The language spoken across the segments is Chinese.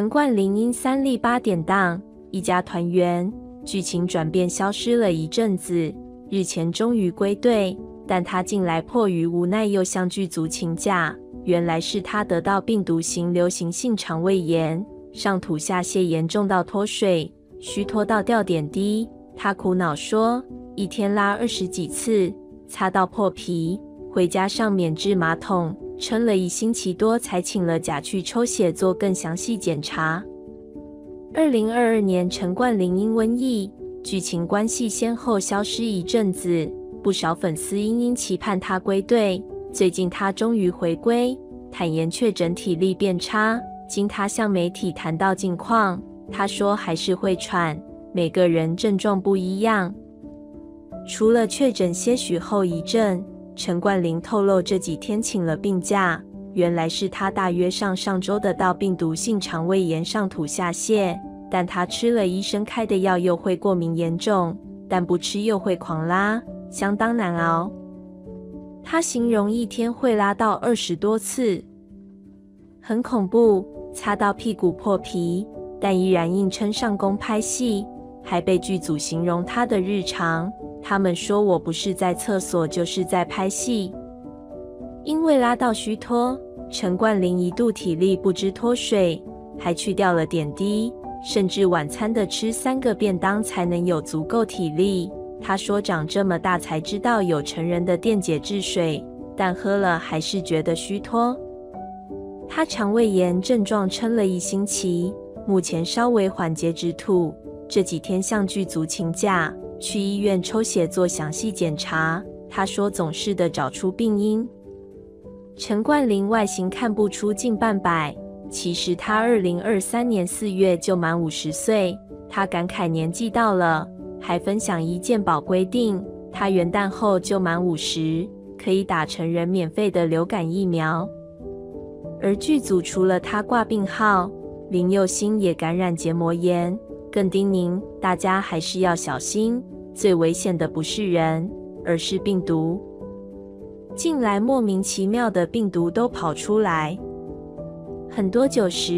陈冠霖因3例8点档，一家团圆，剧情转变消失了一阵子，日前终于归队，但他近来迫于无奈又向剧组请假，原来是他得到病毒型流行性肠胃炎，上吐下泻严重到脱水，虚脱到掉点滴。他苦恼说，一天拉20几次，擦到破皮，回家上免治马桶，撑了1星期多才请了假去抽血做更详细检查。2022年陈冠霖因瘟疫，剧情关系先后消失一阵子，不少粉丝因期盼他归队，最近他终于回归，坦言确诊体力变差，经他向媒体谈到近况，他说还是会喘，每个人症状不一样。除了确诊些许后遗症，陈冠霖透露这几天请了病假，原来是他大约上周得到病毒性肠胃炎上吐下泻，但他吃了医生开的药又会过敏严重，但不吃又会狂拉，相当难熬。他形容一天会拉到20多次，很恐怖，擦到屁股破皮，但依然硬撑上工拍戏，还被剧组形容他的日常。他们说我不是在厕所就是在拍戏。因为拉到虚脱，陈冠霖一度体力不支脱水，还去掉了点滴，甚至晚餐的吃3个便当才能有足够体力。他说长这么大才知道有成人的电解质水，但喝了还是觉得虚脱。他肠胃炎症状撑了1星期，目前稍微缓解止吐，这几天向剧组请假，去医院抽血做详细检查。他说总是的找出病因。陈冠霖外形看不出近半百，其实他2023年4月就满50岁。他感慨年纪到了，还分享医健保规定，他元旦后就满50，可以打成人免费的流感疫苗。而剧组除了他挂病号，林佑星也感染结膜炎，更叮咛大家还是要小心，最危险的不是人，而是病毒。近来莫名其妙的病毒都跑出来，很多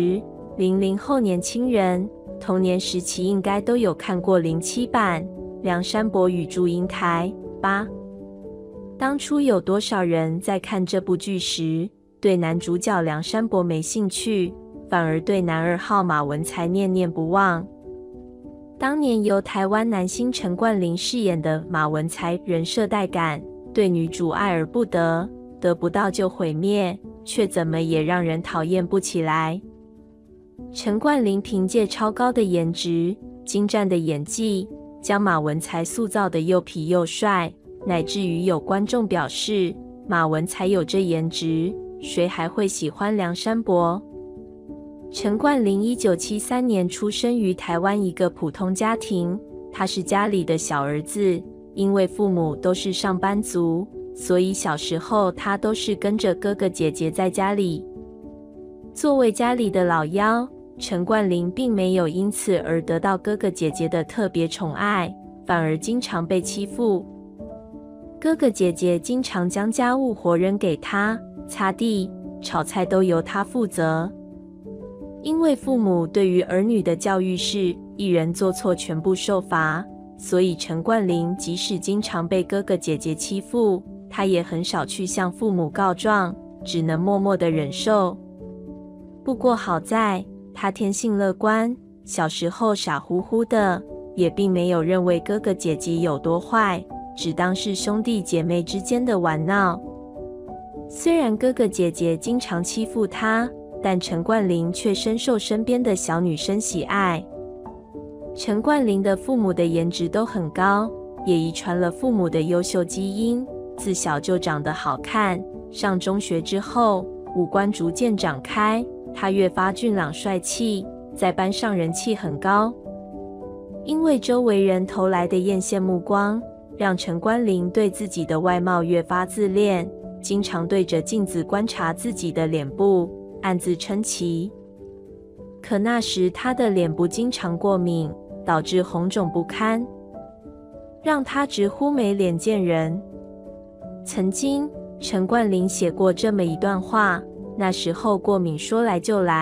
90、00后年轻人童年时期应该都有看过07版《梁山伯与祝英台》吧？当初有多少人在看这部剧时，对男主角梁山伯没兴趣，反而对男2号马文才念念不忘。当年由台湾男星陈冠霖饰演的马文才人设带感，对女主爱而不得，得不到就毁灭，却怎么也让人讨厌不起来。陈冠霖凭借超高的颜值、精湛的演技，将马文才塑造得又痞又帅，乃至于有观众表示，马文才有这颜值，谁还会喜欢梁山伯？陈冠霖1973年出生于台湾一个普通家庭，他是家里的小儿子，因为父母都是上班族，所以小时候他都是跟着哥哥姐姐在家里。作为家里的老幺，陈冠霖并没有因此而得到哥哥姐姐的特别宠爱，反而经常被欺负。哥哥姐姐经常将家务活扔给他，擦地、炒菜都由他负责。因为父母对于儿女的教育是一人做错全部受罚，所以陈冠霖即使经常被哥哥姐姐欺负，他也很少去向父母告状，只能默默地忍受。不过好在他天性乐观，小时候傻乎乎的，也并没有认为哥哥姐姐有多坏，只当是兄弟姐妹之间的玩闹。虽然哥哥姐姐经常欺负他，但陈冠霖却深受身边的小女生喜爱。陈冠霖的父母的颜值都很高，也遗传了父母的优秀基因，自小就长得好看。上中学之后，五官逐渐长开，他越发俊朗帅气，在班上人气很高。因为周围人投来的艳羡目光，让陈冠霖对自己的外貌越发自恋，经常对着镜子观察自己的脸部，暗自称奇。可那时他的脸部经常过敏，导致红肿不堪，让他直呼没脸见人。曾经陈冠霖写过这么一段话，那时候过敏说来就来，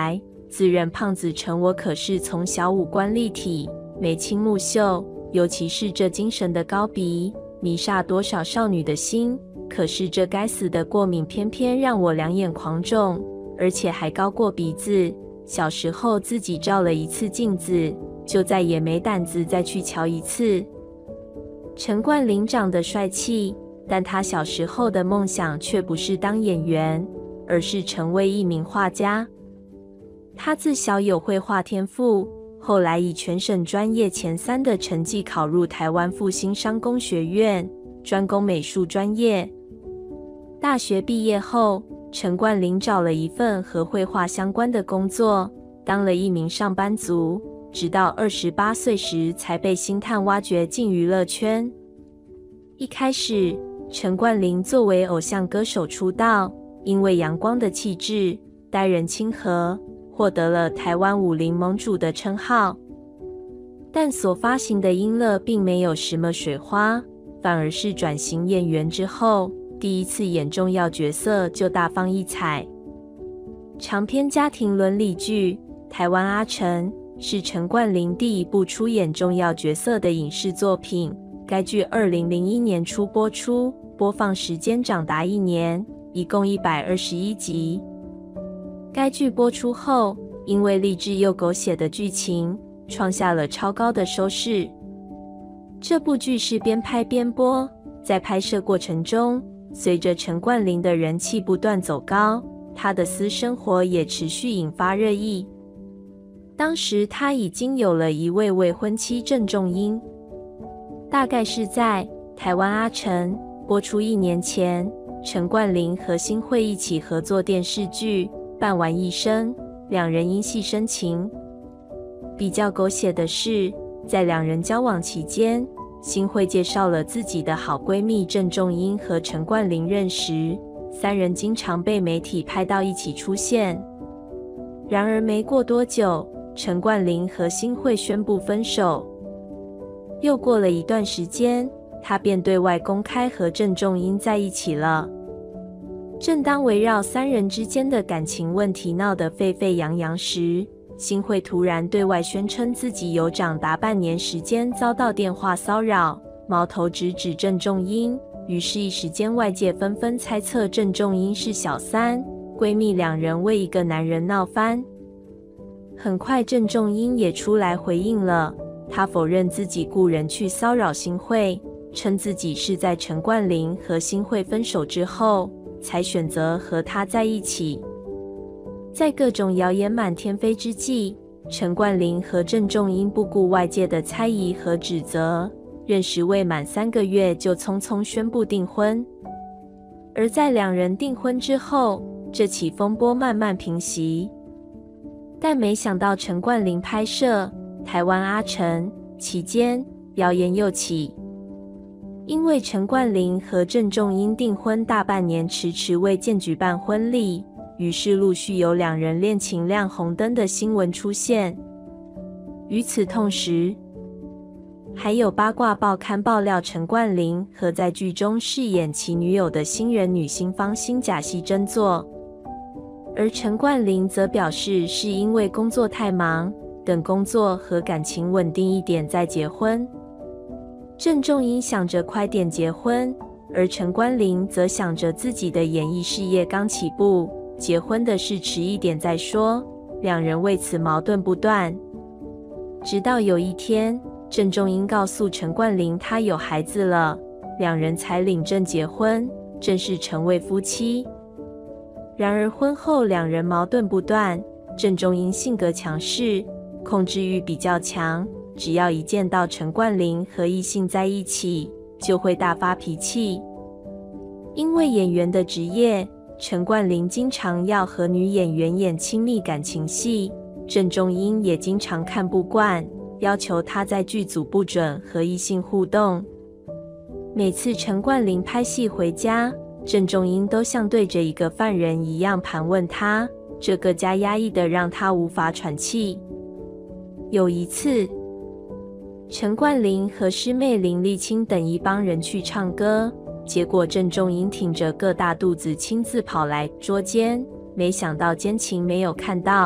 自认胖子成我可是从小五官立体，眉清目秀，尤其是这精神的高鼻，迷煞多少少女的心。可是这该死的过敏偏偏让我两眼狂肿，而且还高过鼻子。小时候自己照了一次镜子，就再也没胆子再去瞧一次。陈冠霖长得帅气，但他小时候的梦想却不是当演员，而是成为一名画家。他自小有绘画天赋，后来以全省专业前3的成绩考入台湾复兴商工学院，专攻美术专业。大学毕业后，陈冠霖找了一份和绘画相关的工作，当了一名上班族，直到28岁时才被星探挖掘进娱乐圈。一开始，陈冠霖作为偶像歌手出道，因为阳光的气质、待人亲和，获得了台湾武林盟主的称号。但所发行的音乐并没有什么水花，反而是转型演员之后，第一次演重要角色就大放异彩。长篇家庭伦理剧《台湾阿成》是陈冠霖第一部出演重要角色的影视作品。该剧2001年初播出，播放时间长达1年，一共121集。该剧播出后，因为励志又狗血的剧情，创下了超高的收视。这部剧是边拍边播，在拍摄过程中，随着陈冠霖的人气不断走高，他的私生活也持续引发热议。当时他已经有了一位未婚妻郑仲英。大概是在《台湾阿成》播出1年前，陈冠霖和新慧一起合作电视剧《伴玩一生》，两人因戏生情。比较狗血的是，在两人交往期间，新慧介绍了自己的好闺蜜郑仲英和陈冠霖认识，3人经常被媒体拍到一起出现。然而没过多久，陈冠霖和新慧宣布分手。又过了一段时间，他便对外公开和郑仲英在一起了。正当围绕3人之间的感情问题闹得沸沸扬扬时，新慧突然对外宣称自己有长达半年时间遭到电话骚扰，矛头直指郑仲英。于是一时间外界纷纷猜测郑仲英是小三，闺蜜2人为一个男人闹翻。很快郑仲英也出来回应了，她否认自己雇人去骚扰新慧，称自己是在陈冠霖和新慧分手之后才选择和他在一起。在各种谣言满天飞之际，陈冠霖和郑仲英不顾外界的猜疑和指责，认识未满3个月就匆匆宣布订婚。而在两人订婚之后，这起风波慢慢平息。但没想到陈冠霖拍摄《台湾阿成》期间，谣言又起。因为陈冠霖和郑仲英订婚大半年迟迟未见举办婚礼，于是陆续有2人恋情亮红灯的新闻出现。与此同时，还有八卦报刊爆料陈冠霖和在剧中饰演其女友的新人女星方欣假戏真做，而陈冠霖则表示是因为工作太忙，等工作和感情稳定一点再结婚。郑仲英想着快点结婚，而陈冠霖则想着自己的演艺事业刚起步，结婚的事迟一点再说，两人为此矛盾不断。直到有一天，郑仲英告诉陈冠霖她有孩子了，两人才领证结婚，正式成为夫妻。然而婚后两人矛盾不断，郑仲英性格强势，控制欲比较强，只要一见到陈冠霖和异性在一起，就会大发脾气。因为演员的职业，陈冠霖经常要和女演员演亲密感情戏，郑仲英也经常看不惯，要求他在剧组不准和异性互动。每次陈冠霖拍戏回家，郑仲英都像对着一个犯人一样盘问他，这更加压抑的让他无法喘气。有一次，陈冠霖和师妹林立青等一帮人去唱歌，结果郑仲英挺着个大肚子亲自跑来捉奸，没想到奸情没有看到，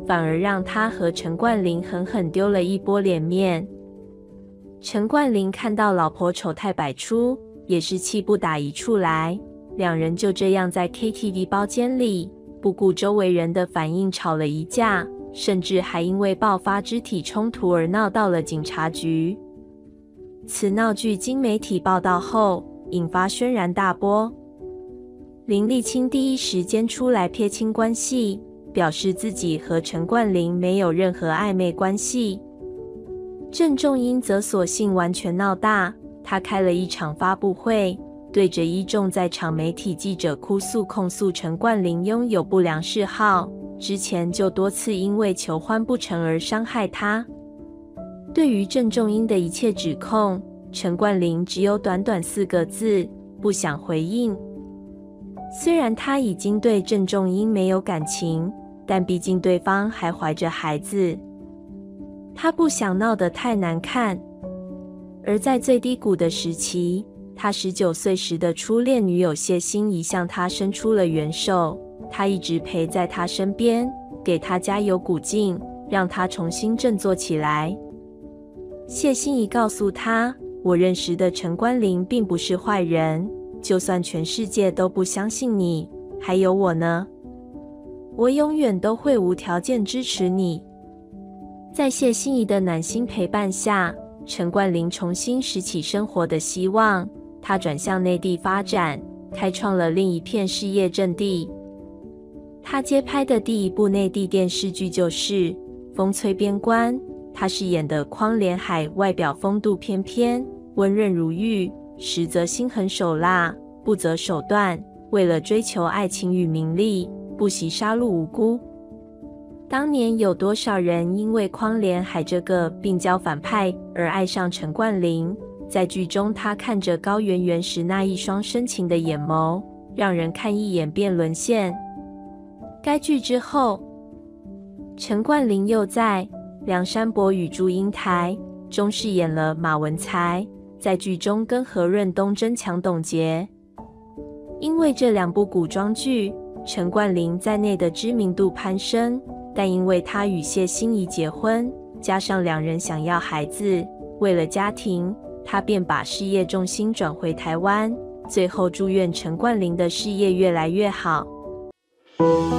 反而让他和陈冠霖狠狠丢了一波脸面。陈冠霖看到老婆丑态百出，也是气不打一处来，两人就这样在 KTV 包间里不顾周围人的反应吵了一架，甚至还因为爆发肢体冲突而闹到了警察局。此闹剧经媒体报道后，引发轩然大波。林立青第一时间出来撇清关系，表示自己和陈冠霖没有任何暧昧关系。郑仲英则索性完全闹大，他开了一场发布会，对着一众在场媒体记者哭诉控诉陈冠霖拥有不良嗜好，之前就多次因为求欢不成而伤害他。对于郑仲英的一切指控，陈冠霖只有短短4个字：不想回应。虽然他已经对郑仲英没有感情，但毕竟对方还怀着孩子，他不想闹得太难看。而在最低谷的时期，他19岁时的初恋女友谢欣怡向他伸出了援手，他一直陪在他身边，给他加油鼓劲，让他重新振作起来。谢欣怡告诉他，我认识的陈冠霖并不是坏人，就算全世界都不相信你，还有我呢，我永远都会无条件支持你。在谢欣怡的暖心陪伴下，陈冠霖重新拾起生活的希望，他转向内地发展，开创了另一片事业阵地。他接拍的第一部内地电视剧就是《风吹边关》，他饰演的匡连海外表风度翩翩，温润如玉，实则心狠手辣，不择手段，为了追求爱情与名利，不惜杀戮无辜。当年有多少人因为匡连海这个病娇反派而爱上陈冠霖？在剧中，他看着高圆圆时那一双深情的眼眸，让人看一眼便沦陷。该剧之后，陈冠霖又在《梁山伯与祝英台》中饰演了马文才，在剧中跟何润东争抢董洁。因为这2部古装剧，陈冠霖在内的知名度攀升，但因为他与谢欣怡结婚，加上两人想要孩子，为了家庭，他便把事业重心转回台湾。最后祝愿陈冠霖的事业越来越好。